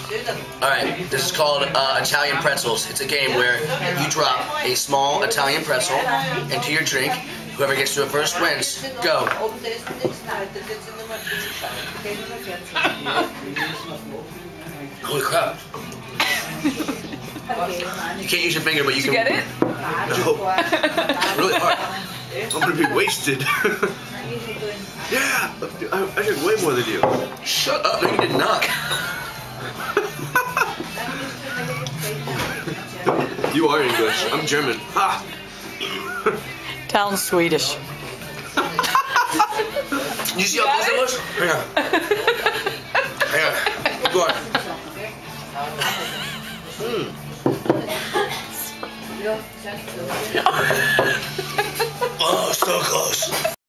Alright, this is called Italian Pretzels. It's a game where you drop a small Italian pretzel into your drink. Whoever gets to it first wins. Go. Holy crap. You can't use your finger, but you can. Did you get it? No. It's really hard. I'm gonna be wasted. Yeah! I did way more than you. Shut up. No, you did not. You are English. I'm German. Ha! Talon's Swedish. You see how close it was? Yeah.